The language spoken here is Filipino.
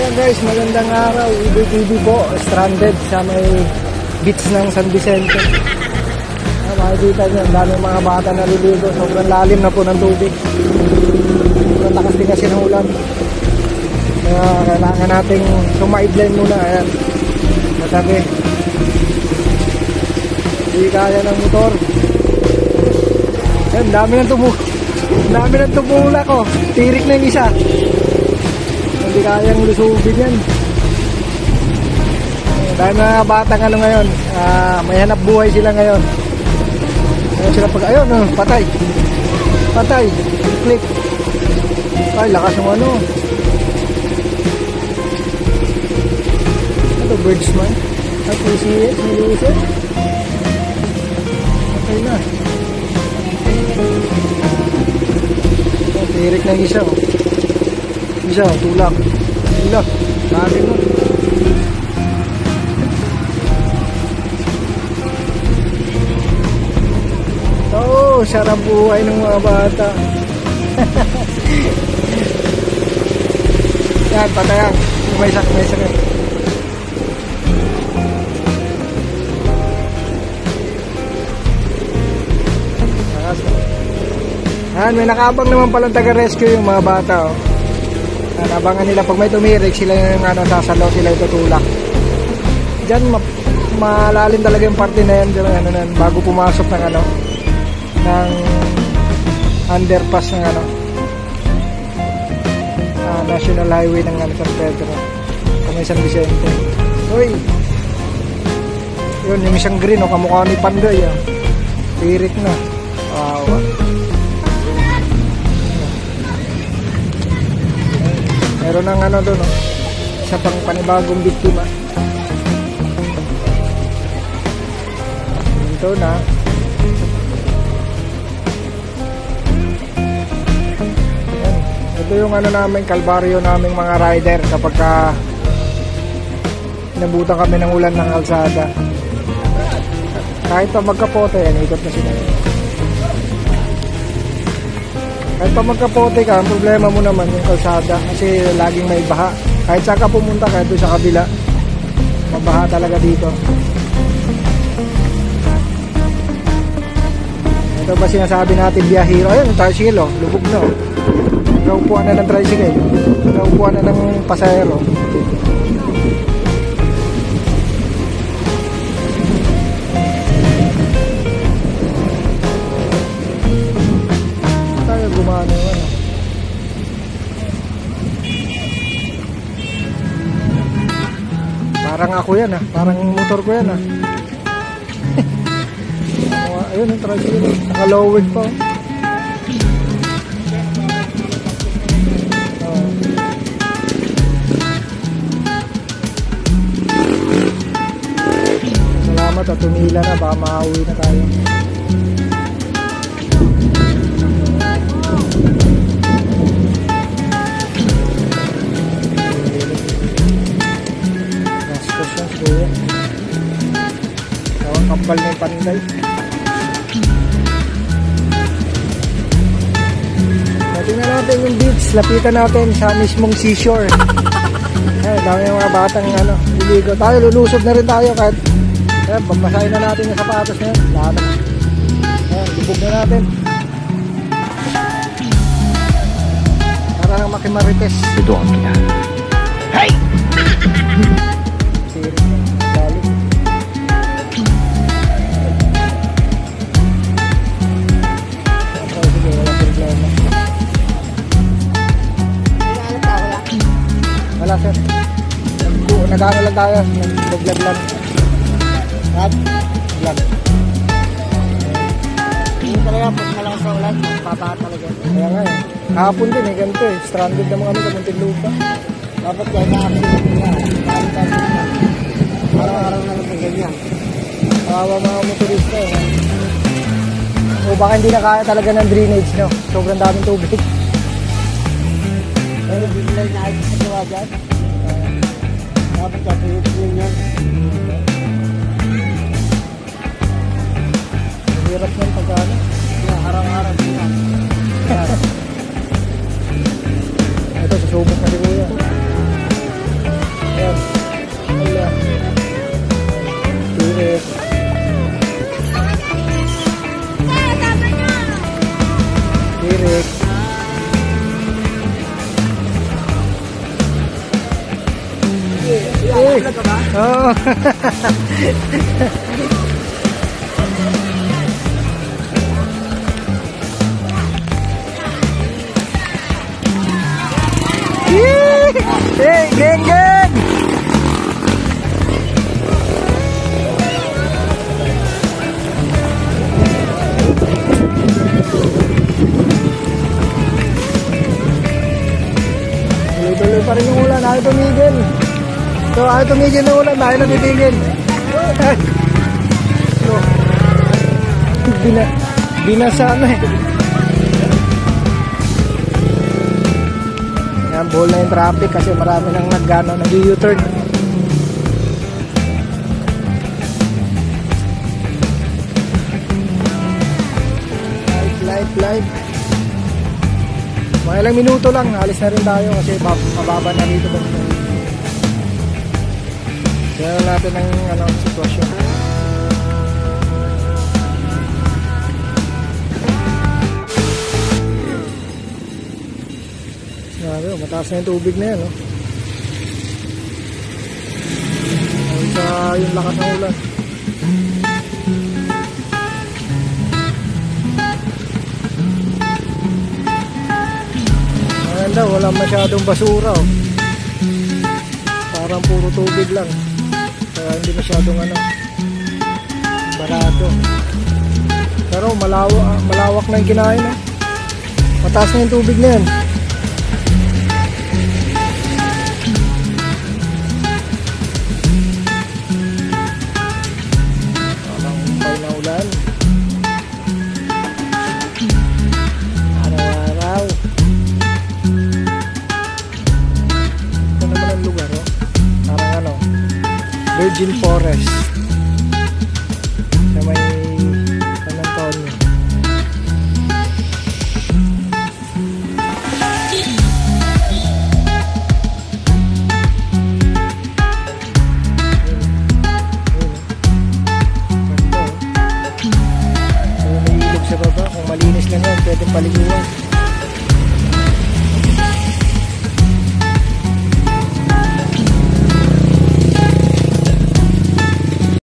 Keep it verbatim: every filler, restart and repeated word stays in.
Ayan guys, magandang araw. Iboy T V po, stranded sa may beach ng San Vicente. Ah, makikita nyo, ang daming mga bata naliligo. Sobrang lalim na po ng tubig. Sobrang lakas din kasi ng ulan. Kaya kailangan nating sumaidline muna. Ayan, matabi. Hindi kaya ng motor. Ayan, dami ng tumu dami ng tumulak ko. Tirik na yung isa. Hindi kayang lusubin yan. Dahil mga batang ano ngayon, uh, may hanap buhay sila ngayon. Ayun sila pag, ayun, uh, patay. Patay. Click. Ay, lakas ng ano. Ito, birds man. At may siyit, may lusit. Patay na. Oh, tirik na yung isa, oh. Isa, tulak. Tulak. Dami mo. Oh, sarap buhay ng mga bata. Yan, patayan. May sak, may sakit. Yan, may nakaabang naman palang taga-rescue yung mga bata, oh. Abangan nila pag may tumirik sila yung ano, sasalo sila itutulak. Diyan ma malalim talaga yung parte na yan, dyan, ano, nan, bago pumasok ng ano ng underpass ng ano uh, National Highway ng ano, San Pedro kung may San Vicente. Uy, yun yung isang green, oh, kamukha ni Pandoy, oh. Tirik na. Wow. Meron ng ano doon, oh, isa pang panibagong biktima. Ito na. Ayan. Ito yung ano namin, kalbaryo naming mga rider kapag ka nabutan kami ng ulan ng kalsada. Kahit pa magkapote, yan, ikot na sila. Kahit pa magkapote ka, ang problema mo naman yung kalsada kasi laging may baha. Kahit saan ka pumunta, kahit doon sa kabila, mabaha talaga dito. Ito ba sinasabi natin biyahero? Ayun, yung tricycle, oh, lubog na, oh. Naupuan na ng tricycle, naupuan na ng pasahero. Gumano yun, ano. Parang ako yan, ah. Parang motor ko yan, ah. Ayun, yung tricycle, naka-low-wig pa, oh. Salamat, at tumila na, baka makauwi na tayo. Kampal na yung panday. Tingnan natin yung beach. Lapitan natin sa mismong seashore. Ay, dami yung mga batang ano, liligo. Tayo, lulusog na rin tayo kahit eh, pagmasahin na natin yung sapatos na yun. Lahat na. Ayan, lubog na natin. Para nang makimarites. Ito ang kita. Hey! Wala sir, nag-ano lang tayo, nag-vlog lang. At vlog. Hindi talaga, pag malakas sa ulan, papahat talaga. Kaya nga eh, kahapon din eh, ganito eh, stranded na mga ano sa Muntinlupa. Dapat kaya kahapon din na, araw-araw na lang sa ganyan. Kawawa mga motorista eh. O baka hindi na kaya talaga ng drainage, no? Sobrang daming tubig. Pero bigla na ay sa gawa dyan. Dapat kapit yun yan. Hirap yan pagkano. Araw-araw din yan. Ito, susubok na si Kuya. eh. Oo. Hey, geng geng. Tuloy-tuloy pa rin yung ulan, ayaw tumigil. So, ayaw tumigil ng ulan, ayaw natitigil. So, bina, binasa na eh. Yan, buhol na yung traffic kasi marami nang nag-ano, nag-U-turn. Light, light, light. Mga ilang minuto lang, alis na rin tayo kasi mababa na dito. Kaya natin ang ano, sitwasyon. Grabe, mataas na yung tubig na yan, no? Ayun sa yung lakas ng ulan. Maganda, wala masyadong basura, oh. Parang puro tubig lang. Kaya hindi masyadong ano, barado. Pero malawak, malawak na yung kinain, no? Mataas na yung tubig na yan. Virgin Forest.